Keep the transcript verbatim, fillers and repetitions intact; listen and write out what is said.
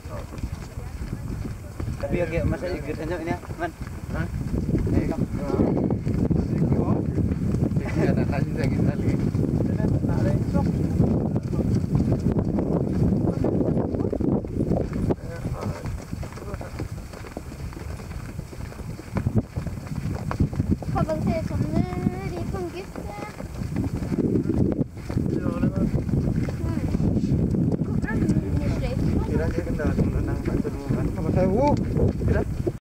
Tapi agak masa ikut saja ini, man. Hah? Ini kan. Ada kasih sakit kali. Kabel ser ut som de funker. Kira dia kena menang satu kan sama saya. Uh, kira